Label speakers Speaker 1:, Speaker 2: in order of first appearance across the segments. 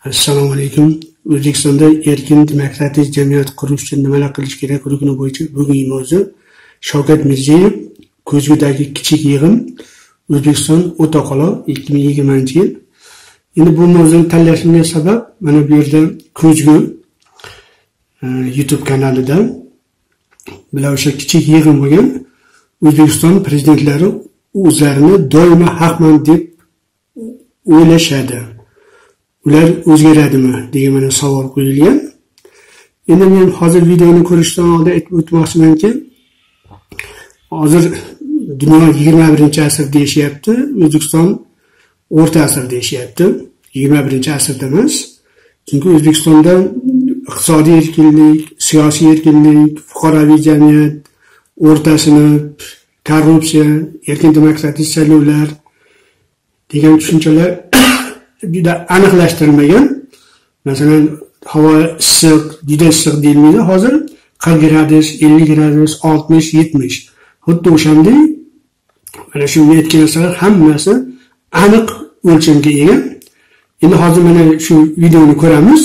Speaker 1: Assalomu alaykum. O'zbekistonda erkin demokratik jamiyat qurish uchun nimalar qilish kerakligini bo'yicha bugungi mavzu Shavkat Mirziyoyev ko'zgudagi kichik yig'in O'zbekiston o'ta qolo 2020-yil. Endi bu mavzuni tanlashimga sabab mana bu yerda Ko'zgu YouTube kanalida bilan o'sha kichik yig'in bo'lgan O'zbekiston prezidentlari o'zlarini doimo haqman deb o'ylashadi. Ular o'zgaradimi degan mana savol qo'yilgan. Endi men hozir videoni ko'rishdan oldin aytib o'tmoqchimanki, hozir dunyo 21-asrda yashayapti, O'zbekiston o'rta asrda yashayapti. 21-asrda emas. Chunki O'zbekistonda iqtisodiy erkinlik, siyosiy erkinlik, fuqaroviy jamiyat, o'rta sinf, korrupsiya, erkin demokratik saylovlar degan tushunchalar juda aniqlashtirilmagan. Masalan, havo issiq, juda issiq deyilmaydi. Hozir 40 gradus, 50 gradus, 60, 70. Xuddi o'shanday mana shu aytgan narsalar hammasi aniq o'lchamga ega. Endi hozir mana shu videoni ko'ramiz.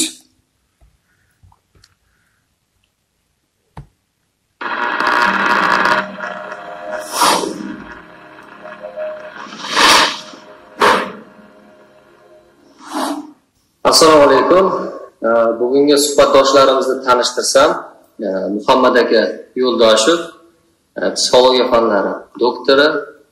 Speaker 2: Assalomu alaykum. Bugungi suhbatdoshlarimizni tanishtirsam, Muhammad aka Yo'ldoshev, psixologiya fanlari doktori,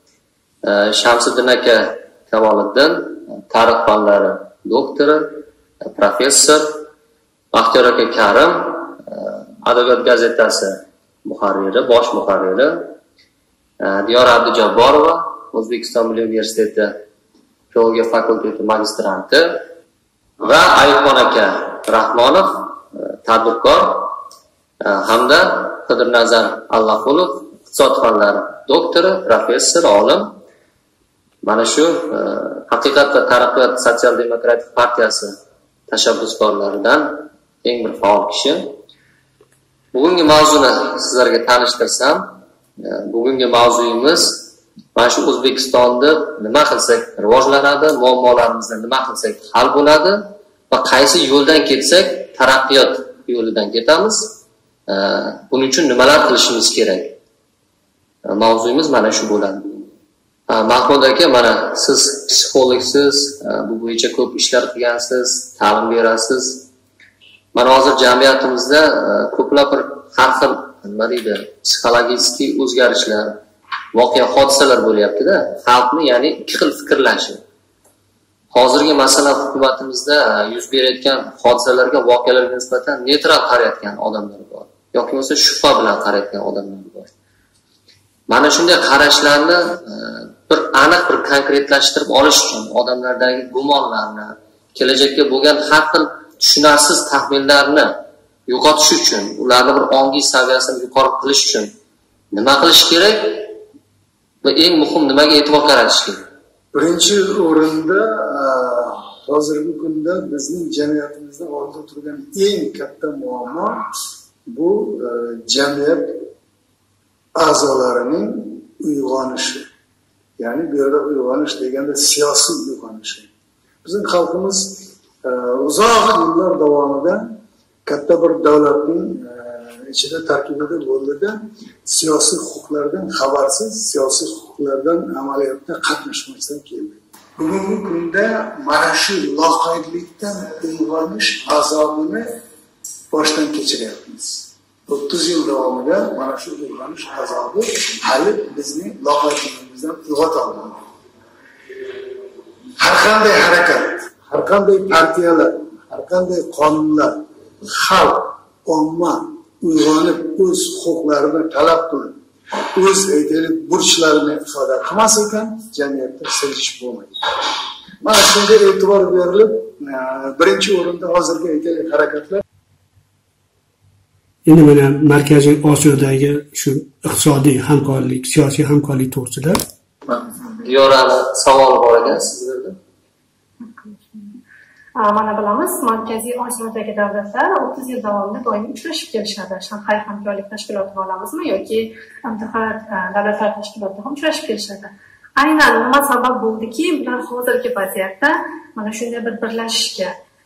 Speaker 2: Shamsiddin aka Kamoliddin, tarix fanlari doktori, professor, Baxtiyor aka Karim, Adabiyot gazetasi muharriri, bosh muharriri, Diyora Abdujabborova, O'zbekiston Milliy universiteti filologiya fakulteti magistranti va Ayubxon aka Rahmonov, tadbirkor, hamda Qidirnazar Allaqulov, iqtisod fanlari doktori, professor, olim. Mana shu Haqiqat va taraqqiyot sotsial-demokratik partiyasi tashabbuskorlaridan eng bir faol kishi. Bugungi mavzuni sizlarga tanishtirsam, bugungi mavzuyimiz mana shu O'zbekistonda nima qilsak rivojlanadi, muammolarimizni nima qilsak hal bo'ladi va qaysi yo'ldan ketsak taraqqiyot yo'lidan ketamiz. Buning uchun nimalar qilishimiz kerak? Mavzuyimiz mana shu bo'ladi. Mahmud aka, mana siz psixologsiz, bu bo'yicha ko'p ishlar qilgansiz, ta'lim berasiz. Mana hozir jamiyatimizda ko'plab bir har xil nima deydi, psixologik o'zgarishlar, voqea hodisalar bo'lyapti-da, xalqni ya'ni ikki xil fikrlashi. Hozirgi masalan hukumatimizda yuz berayotgan hodisalarga, voqealarga nisbatan neytral qarayotgan odamlar bor, yoki bo'lmasa shubha bilan qarayotgan odamlar bor. Mana shunday qarashlarni bir aniq bir konkretlashtirib olish uchun, odamlardagi gumonlarni, kelajakka bo'lgan har xil tushunarsiz taxminlarni yo'qotish uchun, ularni bir ongiy saviyasini yuqori qilish uchun nima qilish kerak? Va eng muhim nimaga e'tibor qaratish kerak?
Speaker 3: Birinchi o'rinda hozirgi kunda bizning jamiyatimizda oldida turgan eng katta muammo bu jamiyat a'zolarining uyg'onishi. Ya'ni bu yerda uyg'onish deganda siyosiy uyg'onishi. Bizning xalqimiz uzoq yillar davomida katta bir davlatning ichida tarkibida bo'ldi-da, siyosiy huquqlardan xabarsiz, siyosiy huquqlardan amaliyotda qatnashmasdan keldi. Bugungi kunda mana shu loqaydlikdan uyg'onish azobini boshdan kechiryapmiz. 30 yil davomida mana shu uyg'onish azobi hali bizning loqaydligimizdan uyg'ota olmadi. Har qanday harakat, har qanday partiyalar, har qanday qonunlar, xalq, omma uyg'onib o'z huquqlarini talab qilib, o'z aytaylik burchlarini ifoda qilmas ekan, jamiyatda siljish bo'lmaydi. Mana shunga e'tibor berilib, birinchi o'rinda hozirgi aytaylik harakatlar.
Speaker 1: Endi mana Markaziy Osiyodagi shu iqtisodiy hamkorlik, siyosiy hamkorlik to'g'risida
Speaker 2: Diyorani savol bor ekan sizlarda.
Speaker 4: Mana bilamiz, Markaziy Osiyodagi davlatlar 30 yil davomida doim uchrashib kelishadi. Shanxay hamkorlik tashkilotini olamizmi yoki MTH davlatlar tashkilotida ham uchrashib kelishadi. Aynan nima sabab bo'ldiki, bular hozirgi vaziyatda mana shunday bir birlashishga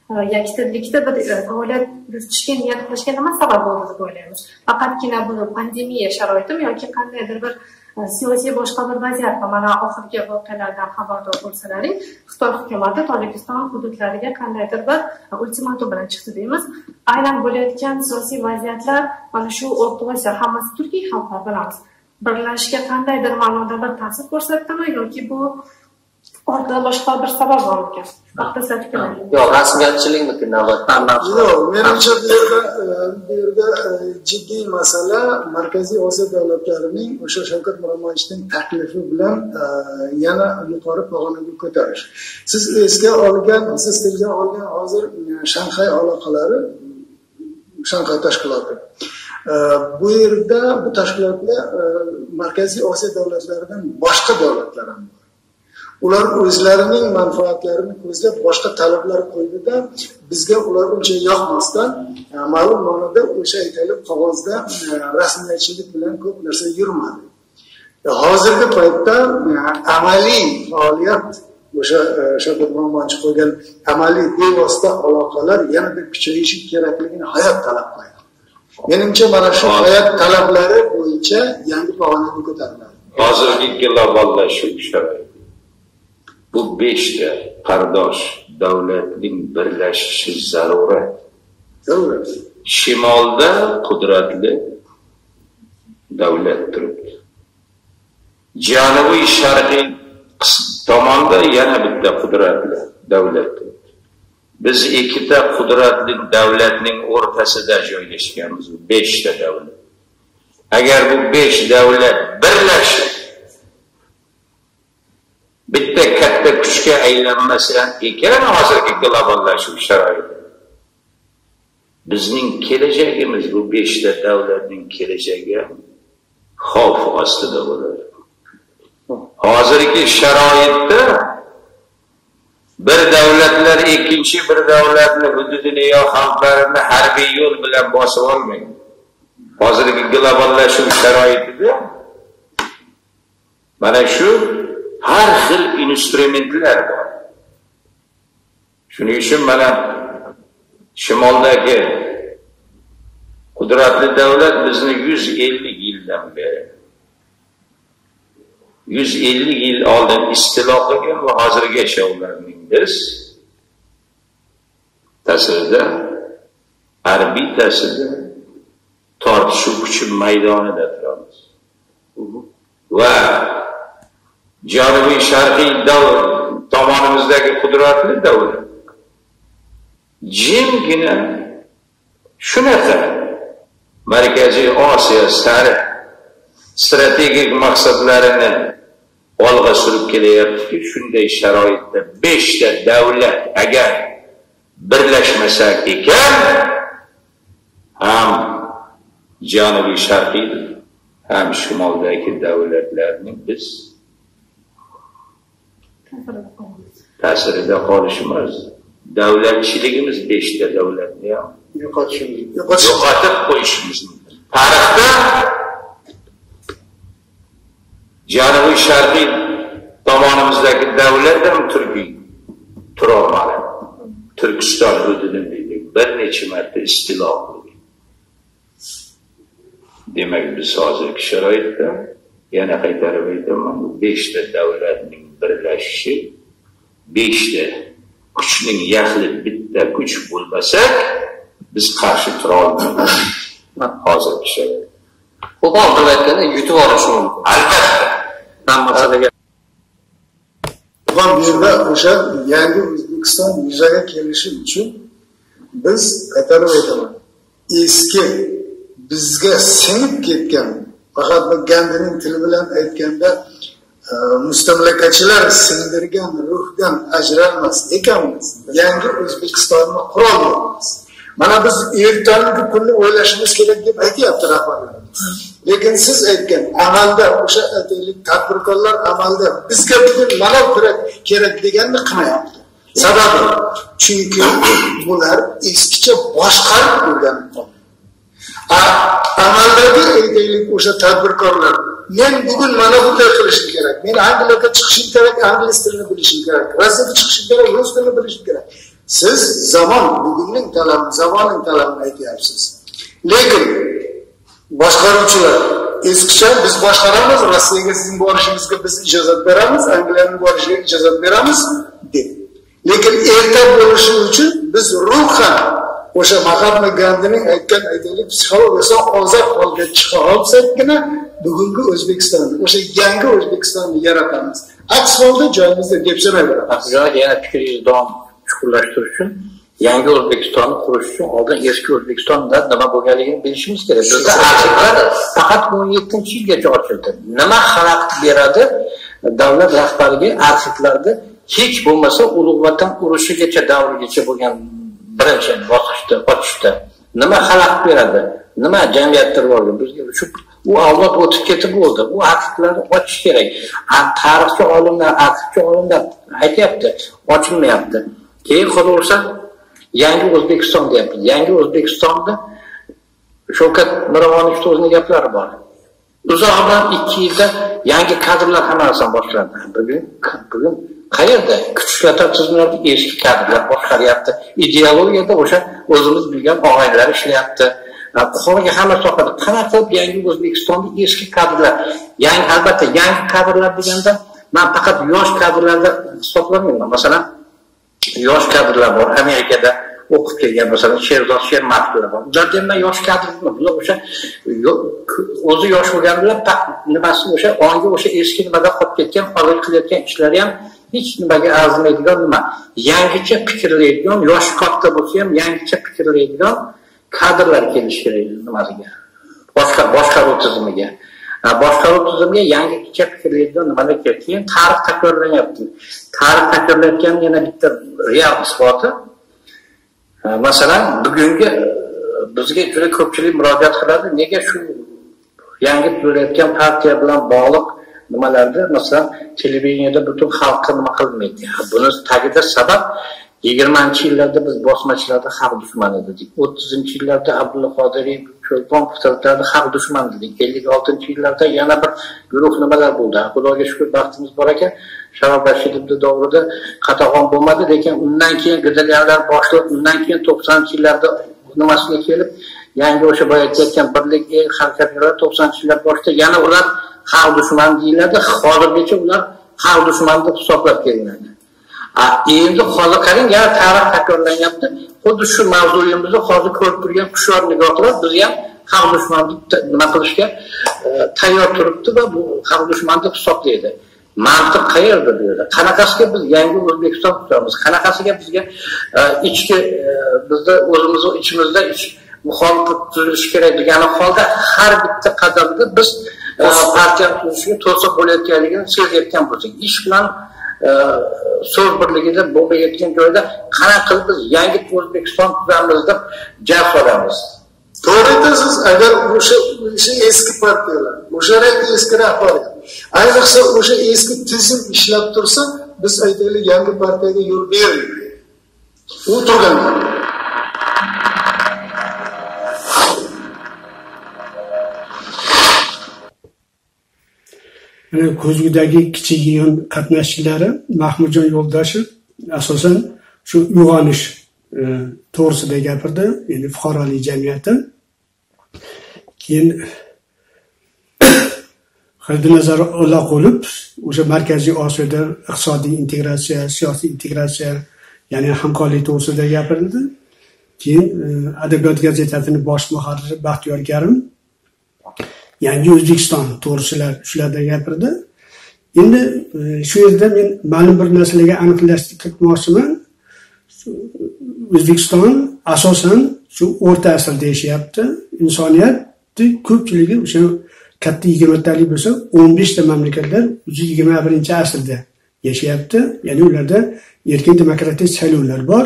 Speaker 4: yakdillikda bir faoliyat yuritishga niyat qilishga nima sabab bo'ldi deb o'ylaymiz? Faqatgina bu pandemiya sharoitimi yoki qandaydir bir siyosiy boshqa bir vaziyat? Mana oxirgi voqealardan xabardor bo'lsalaring, Xitoy hukumati Tojikiston hududlariga qandaydir bir ultimatum bilan chiqdi deymiz. Aynan bo'layotgan siyosiy vaziyatlar mana shu O'rta Osiyo, hammasi Turkiya xalqi bilamiz, birlashishga qandaydir ma'noda bir ta'sir ko'rsatdimi yoki bu orada boshqa bir sabab bormikan?
Speaker 2: Yo'q, rasmiyatchilikniki navbatdan.
Speaker 3: Yo'q, menimcha bu yerda jiddiy masala Markaziy Osiyo davlatlarining o'sha Shavkat Miromonovichning taklifi bilan yana yuqori pog'onaga ko'tarish. Siz tilga olgan hozir Shanxay aloqalari, Shanxay tashkiloti. Bu yerda bu tashkilotlar Markaziy Osiyo davlatlaridan boshqa davlatlar ham bor. Ular o'zlarining manfaatlarini ko'zlab boshqa talablar qo'ydida bizga ular uncha yoqmasdan ma'lum ma'noda o'sha aytilib qog'ozda rasmiyatchilik bilan ko'p narsa yurmadi. Hozirgi paytda amaliy faoliyat o'sha Shavkat Miromonovich qo'ygan amaliy bevosita aloqalar yanada kuchayishi kerakligini hayot talab qiladi. Menimcha mana shu hayot talablari bo'yicha yangi pog'onaga ko'tariladi.
Speaker 5: Hozirgi globallashuv sharoiti bu 5 ta qardosh davlatning birlashishi zarurat. Shimolda qudratli davlat turibdi. Janubiy sharqiy tomonda yana bitta qudratli davlat turibdi. Biz 2 ta qudratli davlatning o'rtasida joylashganmiz, 5 ta davlat. Agar bu 5 davlat birlashib bitta katta kuchga aylanmasa ekan hozirgi globallashuv sharoiti, bizning kelajagimiz, bu 5 ta davlatning kelajagi xavf ostida bo'ladi. Hozirgi sharoitda bir davlatlar ikkinchi bir davlatni hududini yo xalqlarini harbiy yo'l bilan bosib olmaydi. Hozirgi globallashuv sharoitida mana shu har xil instrumentlar bor. Shuning uchun mana shimoldagi qudratli davlat bizni 150 yildan beri 150 yil oldin istilo qilgan va hozirgacha ularning biz ta'sirida, harbiy ta'sirida tortishuv kuchi maydonida turamiz. Va janubiy sharqiy tomonimizdagi qudratli davlat jimgina shunaqa Markaziy Osiyo sari strategik maqsadlarini olg'a surib kelyapti. Shunday sharoitda 5 ta davlat agar birlashmasak ekan, ham janubiy sharqiy ham shimoldagi davlatlarning biz ta'sirida qolishimiz, davlatchiligimiz 5 ta davlatni ham yo'qotib qo'yishimiz mumkin. Tarixda janubiy sharqiy tomonimizdagi davlat ham Turkiy turolmadi. Turkiston hududini bir necha marta istilo qildi. Demak, biz hozirgi sharoitda yana qaytarib aytaman, 5 ta davlatning birlashishi, 5 ta kuchning yaxli bitta kuch bo'lmasak, biz qarshi tura olmaymiz. Hozirgi sharoit.
Speaker 2: Qo'pol qilib aytganda yutib olish mumkin.
Speaker 5: Albatta.
Speaker 2: Hammasida
Speaker 3: bu yerda o'sha yangi O'zbekiston yuzaga kelishi uchun biz qaytarib aytaman, eski bizga singib ketgan, faqat bu Gandining tili bilan aytganda mustamlakachilar singdirgan ruhdan ajralmas ekanmiz. Yangi O'zbekistonni qurolmaymiz. Mana biz ertangi kunni o'ylashimiz kerak deb aytyapti rahbarlarimiz. Lekin siz aytgan amalda o'sha tadbirkorlar amalda bizga bugun mana kerak deganni qilmayapti. Sababi chunki bular eskicha boshqarib o'rganib amaldagi aytaylik o'sha tadbirkorlar, men bugun mana bunday qilishim kerak, men Angliyaga chiqishim kerak, ingliz tilini bilishim kerak, Rossiyaga chiqishim kerak, rus tilini bilishim kerak. Siz bugunning talabi, zamoning talabini aytyapsiz. Lekin boshqaruvchilar eskicha biz boshqaramiz, Rossiyaga sizning borishingizga biz ijozat beramiz, Angliyaning borishiga ijozat beramiz deb. Lekin erta bo'lishi uchun biz ruhan o'sha Mahatma Gandining aytgan aytaylik psixologiyasi ozod holga chiqa olsakgina bugungi O'zbekistonni, o'sha yangi O'zbekistonni yaratamiz. Aks holda joyimizda depsanaveramiz.
Speaker 6: Yana fikringizni davom chuqurlashtirish uchun yangi O'zbekistonni qurish uchun oldin eski O'zbekistonda nima bo'lganligini bilishimiz kerak. Bizda arxivlar faqat 17-yilgacha ochildi. Nima xalaqit beradi davlat rahbariga arxivlarda hech bo'lmasa Ulug' Vatan urushigacha davrigacha bo'lgan birinchi bosqichda ochishda nima xalaqit beradi? Nima jamiyatda bo'ldi? Bizga shu u avlod o'tib ketib bo'ldi. U arxivlarni ochish kerak. Tarixchi olimlar aytyapti, ochilmayapti. Keyin qolaversa yangi O'zbekiston deyapti. Yangi O'zbekistonda Shavkat Miromonovning o'zining gaplari bor. Uzoqdan 2 yilda yangi kadrlar hammasidan boshlandi. Bugun qayerda? Kuchlar tizimlarda eski kadrlar boshqaryapti. Ideologiyada o'sha o'zimiz bilgan og'aylar ishlayapti. Qolgan hamma sohada qanaqa yangi O'zbekistonda eski kadrlar, albatta yangi kadrlar deganda men faqat yosh kadrlarda hisoblamayman. Masalan, yosh kadrlar bor Amerikada o'qib kelgan, masalan, Sherzod Shermatov bor. Ularda ham yosh kadrlar, bular o'sha o'zi yosh bo'lganlar nimasi o'sha ongi o'sha eski nimada qolib ketgan, hozir qilayotgan ishlari ham hech nimaga arzimaydigan nima. Yangicha fikrlaydigan, yosh katta bo'lsa ham yangicha fikrlaydigan kadrlar kelish kerak nimasiga. Boshqaruv tizimiga. Boshqaruv tizimiga yangicha fikrlaydigan nimalar kerak. Keyin tarix takrorlanyapti. Tarix takrorlayotgan yana bitta real isboti. Masalan, bugungi bizga juda ko'pchilik murojaat qiladi. Nega shu yangi bo'layotgan partiya bilan bog'liq nimalarda, masalan, televideniyada butun xalqqa nima qilmaydi? Buni tagida sabab 20-yillarda biz bosmachilarda xalq dushmani edik. 30-yillarda Abdulla Qodiriy, Cho'lpon qutlarida xalq dushmani edik. 56-yillarda yana bir guruh nimalar bo'ldi. Xudoga shukr, baxtimiz bor ekan. Sharof Rashidovning davrida qatag'on bo'lmadi, lekin undan keyin Gidalyanlar boshliq, undan keyin 90-yillarda nimasiga kelib, yangi o'sha boya aytgan birlik harakatlar 90-yillar boshida yana ular xalq dushmani deyiladi. Hozirgacha ular xalq dushmani deb hisoblab kelinadi. Endi hozir qarang, yana tarix takrorlanyapti. Xuddi shu mavzuyimizni hozir ko'rib turgan hushyor nigohlar biz ham xalq dushmani nima qilishga tayyor turibdi va bu xalq dushmani deb hisoblaydi. Mantiq qayerda bu yerda? Qanaqasiga biz yangi O'zbekiston quramiz? Qanaqasiga bizga ichki bizda o'zimiz ichimizda muxolifat tuzilishi kerak degan holda har bitta qadamda biz partiya tuzishiga to'siq bo'layotganligini sezayotgan bo'lsak, ish bilan so'z birligida bo'lmayotgan joyda qanaqa qilib biz yangi O'zbekiston quramiz deb jar solamiz.
Speaker 3: To'g'ri aytasiz, agar o'sha eski partiyalar, o'sha eski rahbariyat, ayniqsa o'sha eski tizim ishlab tursa, biz aytaylik yangi partiyaga yo'l bermaydi. U turgan.
Speaker 1: Ko'zgudagi kichik yon qatnashchilari Mahmudjon Yo'ldoshev asosan shu uyg'onish to'g'risida gapirdi, endi fuqarolik jamiyati. Keyin Xalidinazar Ollaqulov o'sha Markaziy Osiyoda iqtisodiy integratsiya, siyosiy integratsiya, ya'ni hamkorlik to'g'risida gapirdi. Keyin Adabiyot gazetasining bosh muharriri Baxtiyor Karim yangi O'zbekiston to'g'risida shularda gapirdi. Endi shu yerda men ma'lum bir narsalarga aniqlashtirib kiritmoqchiman. O'zbekiston asosan shu o'rta asrda yashayapti. Insoniyat ko'pchiligi o'sha katta 20talik bo'lsa, 15 ta mamlakatlar 21-asrda yashayapti. Ya'ni ularda erkin demokratik saylovlar bor.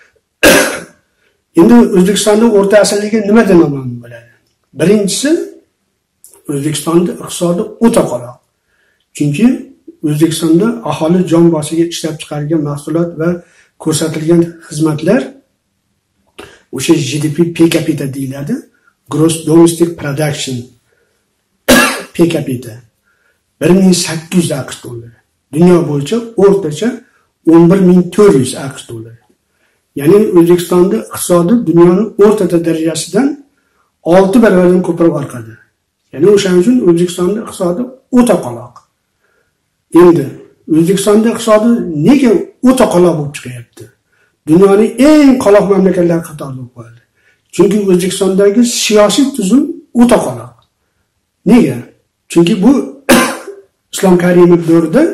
Speaker 1: Endi O'zbekistonning o'rta asrligi nimadan ma'lum bo'ladi? Birinchisi, O'zbekistonda iqtisodi o'ta qoloq. Chunki O'zbekistonda aholi jon boshiga ishlab chiqarilgan mahsulot va ko'rsatilgan xizmatlar o'sha GDP per capita deyiladi. Gross Domestic Production per capita 1800 AQSh dollari. Dunyo bo'yicha o'rtacha 11400 AQSh dollari. Ya'ni O'zbekistonda iqtisodi dunyoning o'rta darajasidan 6 barobardan ko'proq orqada. Ya'ni o'shaning uchun O'zbekistonda iqtisodi o'ta qoloq. Endi O'zbekistonda iqtisodi nega o'ta qoloq bo'lib chiqyapti? Dunyoning eng qoloq mamlakatlari qatorida qoldi. Chunki O'zbekistondagi siyosiy tuzum o'ta qoloq. Nega? Chunki bu Islom Karimov davrida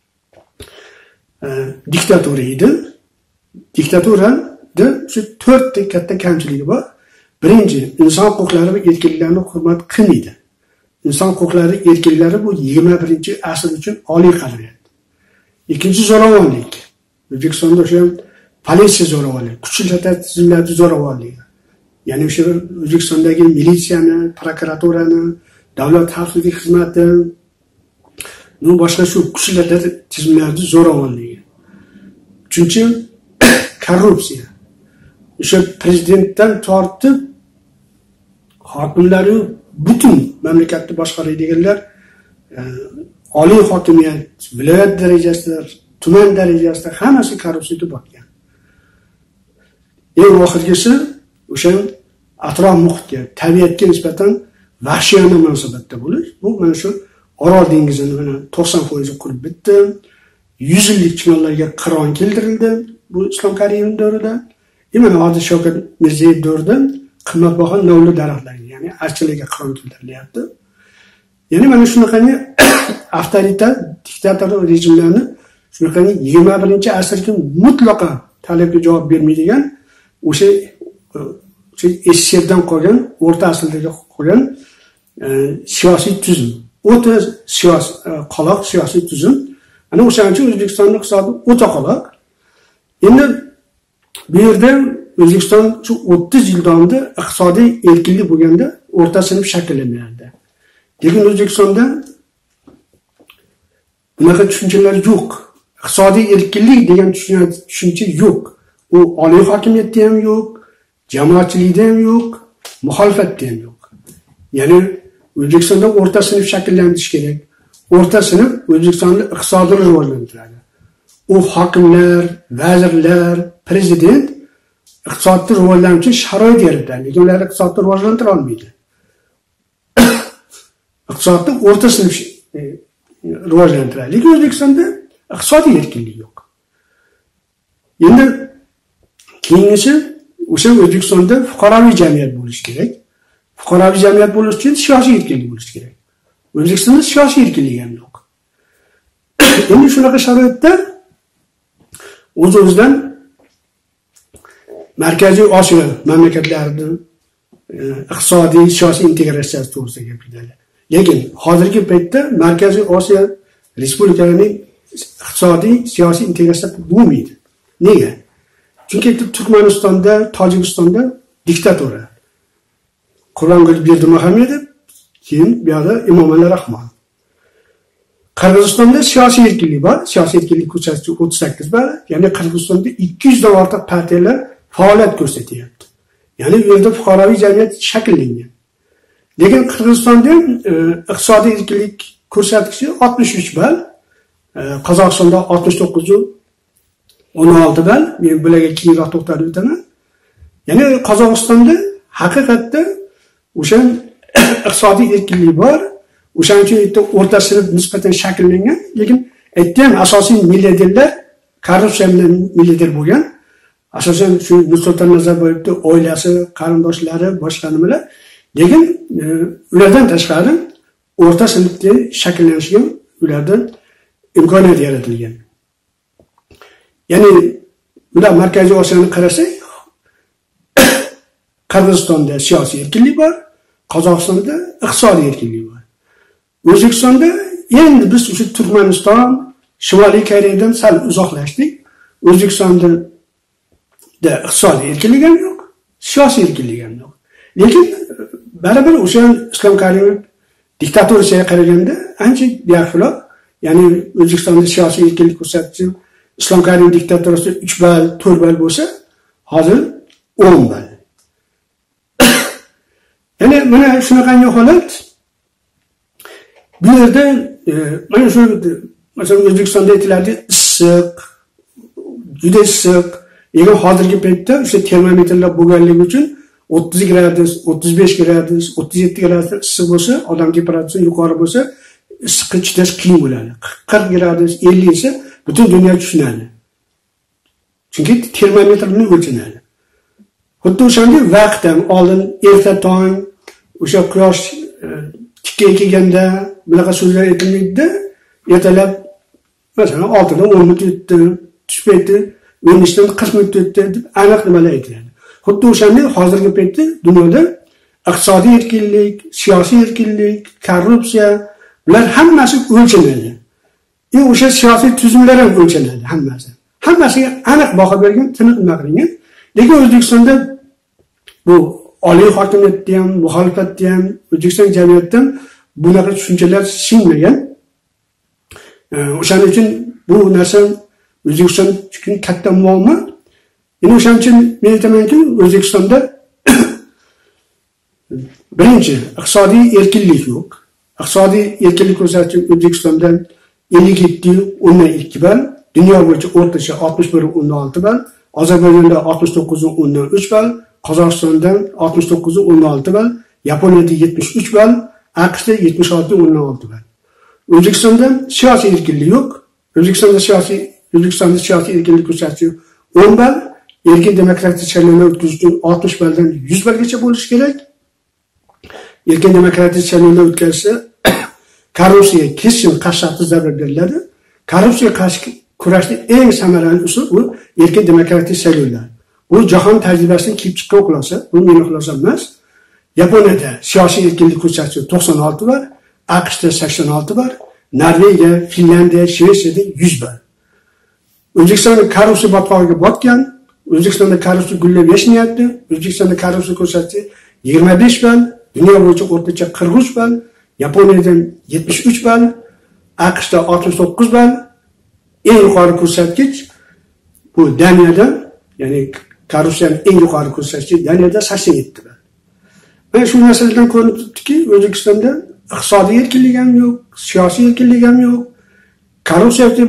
Speaker 1: diktatura edi. Diktaturada shu 4 ta katta kamchiligi bor. Birinchi, inson huquqlari va erkinliklarini hurmat qilmaydi. İnson huquqlari, erkinliklari bu 21-asr uchun oliy qadriyat. Ikkinchi, zo'ravonlik. O'zbekistonda o'sha politsiya zo'ravonligi, kuchli tizimlarning zo'ravonligi. Ya'ni o'sha O'zbekistondagi militsiyani, prokuraturani, davlat xavfsizlik xizmati, boshqa shu kuchli tizimlarning zo'ravonligi. Uchinchi, korrupsiya. O'sha prezidentdan tortib hokimlar butun mamlakatni boshqaradiganlar, oliy hokimiyat, viloyat darajasida, tuman darajasida hammasi korrupsiyada botgan. Eng oxirgisi o'sha atrof muhitga, tabiatga nisbatan vahshiyona munosabatda bo'lish. Bu mana shu Orol dengizini mana 90% qurib bitdi. 100 yillik chinonlarga qiron keltirildi bu Islom Karimov davrida. Mana hozir Shavkat Mirziyoyev davrida qimmatbaho novli daraxtlar, ya'ni archalarga qiron keltirilyapti. Ya'ni mana shunaqangi avtoritar, diktator rejimlarni shunaqangi 21-asrga mutlaqo talabga javob bermaydigan o'sha SSRdan qolgan, o'rta asrdagi qolgan siyosiy tuzum, o'ta qoloq siyosiy tuzum. Ana o'shaning uchun O'zbekistonning iqtisodi o'ta qoloq. Endi bu yerda O'zbekiston shu 30 yil davomida iqtisodiy erkinlik bo'lganda o'rta sinf shakllanardi. Lekin O'zbekistonda bunaqa tushunchalar yo'q. Iqtisodiy erkinlik degan tushuncha yo'q. U oliy hokimiyatda ham yo'q, jamoatchilikda ham yo'q, muxolifatda ham yo'q. Ya'ni O'zbekistonda o'rta sinf shakllanishi kerak. O'rta sinf O'zbekistonning iqtisodini rivojlantiradi. U hokimlar, vazirlar, prezident iqtisodni rivojlanish uchun sharoit yaratadi. Lekin ular iqtisodni rivojlantira olmaydi. Iqtisodni o'rta sinf rivojlantiradi. Lekin O'zbekistonda iqtisodiy erkinlik yo'q. Endi keyingisi o'sha O'zbekistonda fuqaroviy jamiyat bo'lishi kerak. Fuqaroviy jamiyat bo'lish uchun siyosiy erkinlik bo'lishi kerak. O'zbekistonda siyosiy erkinlik ham yo'q. Endi shunaqa sharoitda o'z-o'zidan Markaziy Osiyo mamlakatlarining iqtisodiy, siyosiy integratsiyasi to'g'risida gapiradi. Lekin hozirgi paytda Markaziy Osiyo respublikalarining iqtisodiy, siyosiy integratsiyasi bo'lmaydi. Nega? Chunki Turkmanistonda, Tojikistonda diktatura. Qur'ongul Berdimuhamedov, keyin bu yoqda Emomali Rahmon. Qirg'izistonda siyosiy erkinlik bor. Siyosiy erkinlik ko'rsatkichi 38 bor. Ya'ni Qirg'izistonda 200 dan ortiq partiyalar faoliyat ko'rsatyapti. Ya'ni bu yerda fuqaroviy jamiyat shakllangan. Lekin Qirg'izistonda iqtisodiy erkinlik ko'rsatkichi 63 bor. Qozog'istonda 69.16 bor. Men bularga keyinroq to'xtalib o'taman. Ya'ni Qozog'istonda haqiqatda o'sha iqtisodiy erkinlik bor. O'shaning uchun o'rta sinf nisbatan shakllangan, lekin aytgan asosiy milliarderlar korrupsiya bilan milliarder bo'lgan. Asosan shu Nursulton Nazarboyevning oilasi, qarindoshlari, boshqa nimalar. Lekin ulardan tashqari o'rta sinfga shakllanishiga ulardan imkoniyat yaratilgan. Ya'ni ular Markaziy Osiyoni qarasak, Qirg'izistonda siyosiy erkinlik bor, Qozog'istonda iqtisodiy erkinlik bor. O'zbekistonda endi biz o'sha Turkmaniston, Shimoliy Koreyadan sal uzoqlashdik. O'zbekistonda iqtisodiy erkinlik ham yo'q, siyosiy erkinlik ham yo'q. Lekin baribir o'sha Islom Karimov diktaturasiga qaraganda ancha befarq. Ya'ni O'zbekistonda siyosiy erkinlik ko'rsatkichi Islom Karimov diktaturasi 3 ball, 4 ball bo'lsa, hozir 10 ball. Ya'ni mana shunaqangi holat. Bu yerda mana shu masalan O'zbekistonda aytiladi issiq, juda issiq, Eğer hozirgi paytda o'sha termometrlar bo'lganligi uchun 30 gradus, 35 gradus, 37 gradus issiq bo'lsa, odam temperaturasi yuqori bo'lsa, issiqqa chidash qiyin bo'ladi. 40 gradus, 50 esa butun dunyo tushunadi. Chunki termometr bilan o'lchanadi. Xuddi o'shanday vaqtdan oldin erta tong o'sha quyosh tikka kelganda bunaqa so'zlar aytilmaydi-da, ertalab masalan 6 dan 10 minut o'tdi, tush payti 10 dan 40 minut o'tdi deb aniq nimalar aytiladi. Xuddi o'shanday hozirgi paytda dunyoda iqtisodiy erkinlik, siyosiy erkinlik, korrupsiya bular hammasi o'lchanadi. O'sha siyosiy tuzumlar ham o'lchanadi hammasi. Hammasiga aniq baho bergan, tiniq nima qilingan. Lekin O'zbekistonda bu oliy hokimiyatda ham, muxolifatda ham, O'zbekiston jamiyatidan bunaqa tushunchalar singmagan. O'shaning uchun bu narsa O'zbekiston uchun katta muammo. Endi o'shaning uchun men aytamanki, O'zbekistonda birinchi iqtisodiy erkinlik yo'q. Iqtisodiy erkinlik ko'rsatkichi O'zbekistonda 57.2 ball, dunyo bo'yicha o'rtacha 61.6 ball, Ozarbayjonda 69.3 ball, Qozog'istonda 69.6 ball, Yaponiyada 73 ball, AQShda 76.6 ball. O'zbekistonda siyosiy erkinlik yo'q. O'zbekistonda siyosiy erkinlik ko'rsatkichi 10 ball, erkin demokratik saylovlar o'tkazish uchun 60 balldan 100 ballgacha bo'lishi kerak. Erkin demokratik saylovlar o'tkazilsa, korrupsiyaga keskin qarshi zarba beriladi. Korrupsiyaga qarshi kurashning eng samarali usul bu erkin demokratik saylovlar. Bu jahon tajribasidan kelib chiqqan xulosa, bu mening xulosam emas. Yaponiyada siyosiy erkinlik ko'rsatkichi 96 ball, AQShda 86 ball, Norvegiya, Finlandiya, Shvetsiyada 100 ball. O'zbekistonda korrupsiya botqog'iga botgan, O'zbekistonda korrupsiya gullab yashnayapti. O'zbekistonda korrupsiya ko'rsatkichi 25 ball, dunyo bo'yicha o'rtacha 43 ball, Yaponiyada 73 ball, AQShda 69 ball. Eng yuqori ko'rsatkich bu Daniyada, ya'ni korrupsiyaning eng yuqori ko'rsatkichi Daniyada 87 ball. Mana shu narsalardan ko'rinib turibdiki, O'zbekistonda iqtisodiy erkinlik ham yo'q, siyosiy erkinlik ham yo'q, korrupsiyaga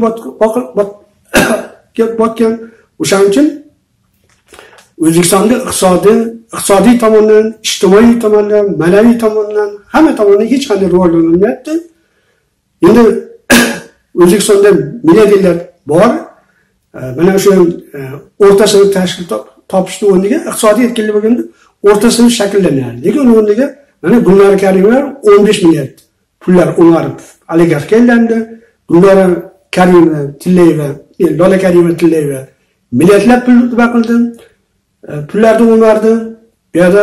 Speaker 1: botgan. O'shaning uchun O'zbekistonda iqtisodiy tomondan, ijtimoiy tomondan, ma'naviy tomondan, hamma tomondan hech qanday rivojlanmayapti. Endi O'zbekistonda milliarderlar bor. Mana shu o'rta sinf tashkil topishni o'rniga iqtisodiy erkinlik bo'lganda o'rta sinf shakllanadi. Lekin uning o'rniga mana Gulnora Karimova 15 milliard pullar o'marib oligarxga aylandi. Gulnora Karimova Tillayeva, Lola Karimova Tillayeva milliardlab pul nima qildi? Pullarni o'mardi. Bu yerda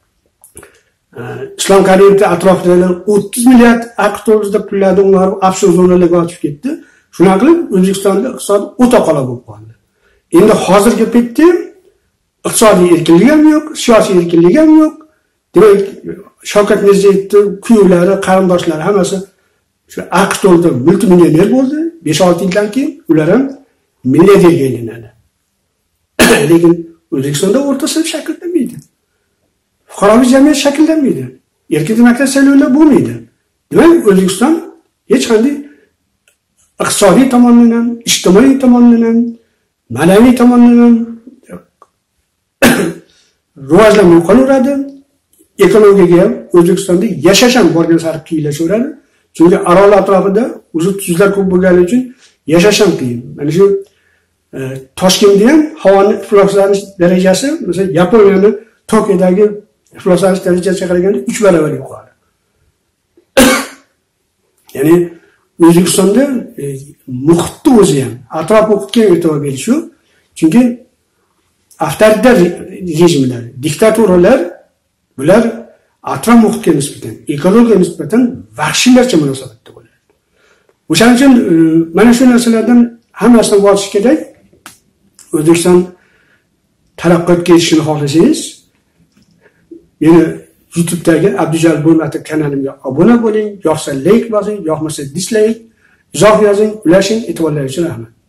Speaker 1: Islom Karimovning atrofidagilar 30 milliard AQSh dollarida pullarni o'marib offshore zonalarga ochib ketdi. Shuna qilib O'zbekistonda iqtisod o'ta qala bo'lib qoldi. Endi hozirgi paytda iqtisodiy erkinlik ham yo'q, siyosiy erkinlik ham yo'q. Demak, Shavkat Mirziyoyevning kuyovlari, qarindoshlari hammasi shu AQSh dollarida multimillioner bo'ldi. 5-6 yildan keyin ular ham milliarderga aylanadi. Lekin O'zbekistonda o'rta sinf shakllanmaydi. Fuqaroviy jamiyat shakllanmaydi. Erkin demokratik saylovlar bo'lmaydi. Demak, O'zbekiston hech qanday iqtisodiy tomondan ham, ijtimoiy tomondan ham, ma'naviy tomondan ham rivojlanmay qolaveradi. Ekologiyaga ham O'zbekistonda yashash ham borgan sari qiyinlashaveradi. Chunki Orol atrofida uzib tuzlar ko'p bo'lgani uchun yashash ham qiyin. Mana shu Toshkentda ham havoning ifloslanish darajasi, masalan, Yaponiyaning Tokiodagi ifloslanish darajasiga qaraganda 3 barobar yuqori. Ya'ni O'zbekistonda muhitni o'zi ham, atrof muhitga e'tibor berish yo'q. Chunki avtoritar rejimlar, diktaturalar bular atrof muhitga nisbatan, ekologiyaga nisbatan vahshiylarcha munosabatda bo'ladi. O'shaning uchun mana shu narsalardan hammasidan voz kechish kerak. O'zbekiston taraqqiyotga erishishini xohlasangiz, meni YouTube'dagi Abdujalil Bo'lmatov kanalimga obuna bo'ling, yoqsa like bosing, yoqmasa dislike, izoh yozing, ulashing, e'tiborlaringiz uchun rahmat.